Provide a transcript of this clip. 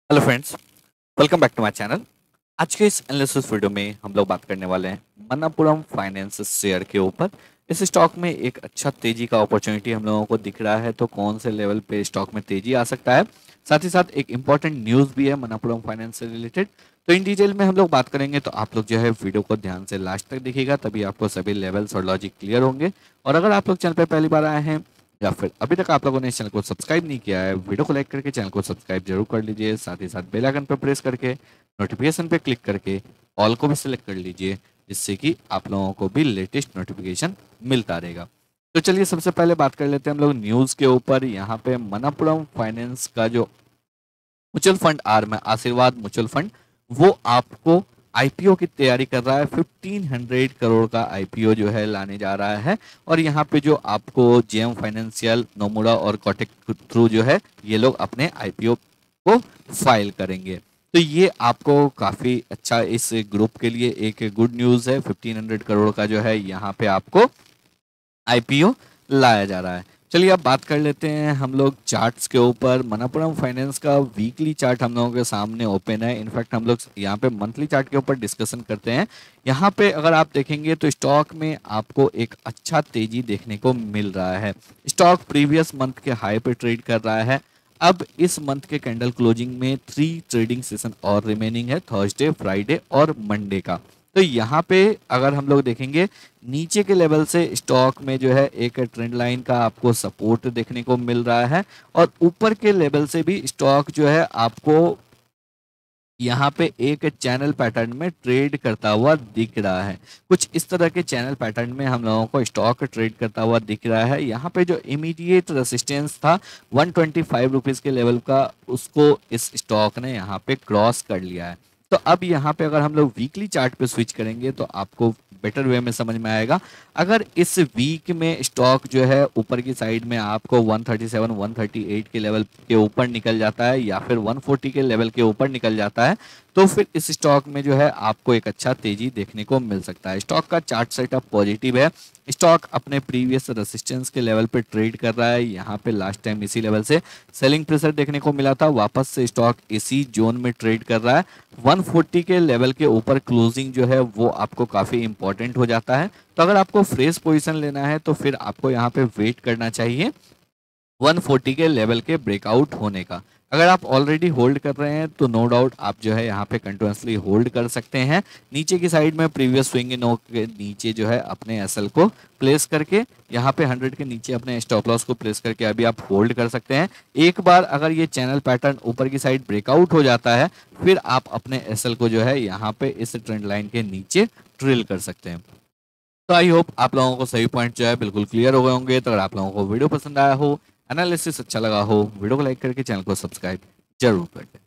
Hello friends, welcome back to my channel. आज के इस एनालिसिस वीडियो में हम लोग बात करने वाले हैं मणप्पुरम फाइनेंस शेयर के ऊपर। इस स्टॉक में एक अच्छा तेजी का अपॉर्चुनिटी हम लोगों को दिख रहा है, तो कौन से लेवल पे स्टॉक में तेजी आ सकता है। साथ ही साथ एक इंपॉर्टेंट न्यूज़ भी है मणप्पुरम फाइनेंस से रिलेटेड। तो इन डिटेल में हम लोग बात करेंगे, तो आप लोग जो है वीडियो को ध्यान से लास्ट तक देखिएगा, तभी आपको सभी लेवल्स और लॉजिक क्लियर होंगे। और अगर आप लोग चैनल पर पहली बार आए हैं या फिर अभी तक आप लोगों ने इस चैनल को सब्सक्राइब नहीं किया है, वीडियो को लाइक करके चैनल को सब्सक्राइब जरूर कर लीजिए। साथ ही साथ बेल आइकन पर प्रेस करके नोटिफिकेशन पे क्लिक करके ऑल को भी सिलेक्ट कर लीजिए, जिससे कि आप लोगों को भी लेटेस्ट नोटिफिकेशन मिलता रहेगा। तो चलिए सबसे पहले बात कर लेते हैं हम लोग न्यूज़ के ऊपर। यहाँ पे मणप्पुरम फाइनेंस का जो म्यूचुअल फंड आर्म है आशीर्वाद म्यूचुअल फंड, वो आपको आईपीओ की तैयारी कर रहा है। 1500 करोड़ का आईपीओ जो है लाने जा रहा है। और यहाँ पे जो आपको जेएम फाइनेंशियल, नोमुरा और कोटक थ्रू जो है ये लोग अपने आईपीओ को फाइल करेंगे। तो ये आपको काफी अच्छा, इस ग्रुप के लिए एक गुड न्यूज है। 1500 करोड़ का जो है यहाँ पे आपको आईपीओ लाया जा रहा है। चलिए अब बात कर लेते हैं हम लोग चार्ट्स के ऊपर। मणप्पुरम फाइनेंस का वीकली चार्ट हम लोगों के सामने ओपन है। इनफैक्ट हम लोग यहाँ पे मंथली चार्ट के ऊपर डिस्कशन करते हैं। यहाँ पे अगर आप देखेंगे तो स्टॉक में आपको एक अच्छा तेजी देखने को मिल रहा है। स्टॉक प्रीवियस मंथ के हाई पे ट्रेड कर रहा है। अब इस मंथ के कैंडल क्लोजिंग में 3 ट्रेडिंग सेशन और रिमेनिंग है, थर्सडे, फ्राइडे और मंडे का। तो यहाँ पे अगर हम लोग देखेंगे नीचे के लेवल से स्टॉक में जो है एक ट्रेंड लाइन का आपको सपोर्ट देखने को मिल रहा है। और ऊपर के लेवल से भी स्टॉक जो है आपको यहाँ पे एक चैनल पैटर्न में ट्रेड करता हुआ दिख रहा है। कुछ इस तरह के चैनल पैटर्न में हम लोगों को स्टॉक ट्रेड करता हुआ दिख रहा है। यहाँ पे जो इमीडिएट रेसिस्टेंस था 125 रुपीज़ के लेवल का, उसको इस स्टॉक ने यहाँ पे क्रॉस कर लिया है। तो अब यहाँ पे अगर हम लोग वीकली चार्ट पे स्विच करेंगे तो आपको बेटर वे में समझ में आएगा। अगर इस वीक में स्टॉक जो है ऊपर की साइड में आपको 137 138 के लेवल के ऊपर निकल जाता है या फिर 140 के लेवल के ऊपर निकल जाता है, तो फिर इस स्टॉक में जो है आपको एक अच्छा तेजी देखने को मिल सकता है। स्टॉक का चार्ट सेटअप पॉजिटिव है। स्टॉक अपने प्रीवियस रेसिस्टेंस के लेवल पे ट्रेड कर रहा है। यहाँ पे लास्ट टाइम इसी लेवल से सेलिंग प्रेशर देखने को मिला था, वापस से स्टॉक इसी जोन में ट्रेड कर रहा है। 140 के लेवल के ऊपर क्लोजिंग जो है वो आपको काफ़ी इंपॉर्टेंट हो जाता है। तो अगर आपको फ्रेश पोजीशन लेना है तो फिर आपको यहाँ पे वेट करना चाहिए 140 के लेवल के ब्रेकआउट होने का। अगर आप ऑलरेडी होल्ड कर रहे हैं तो नो डाउट आप जो है यहाँ पे कंटिन्यूसली होल्ड कर सकते हैं। नीचे की साइड में प्रीवियस स्विंग नो के नीचे जो है अपने एसएल को प्लेस करके, यहाँ पे 100 के नीचे अपने स्टॉप लॉस को प्लेस करके अभी आप होल्ड कर सकते हैं। एक बार अगर ये चैनल पैटर्न ऊपर की साइड ब्रेकआउट हो जाता है, फिर आप अपने एसएल को जो है यहाँ पे इस ट्रेंड लाइन के नीचे ड्रिल कर सकते हैं। तो आई होप आप लोगों को सभी पॉइंट जो है बिल्कुल क्लियर हो गए होंगे। तो अगर आप लोगों को वीडियो पसंद आया हो, एनालिसिस अच्छा लगा हो, वीडियो को लाइक करके चैनल को सब्सक्राइब जरूर कर दें।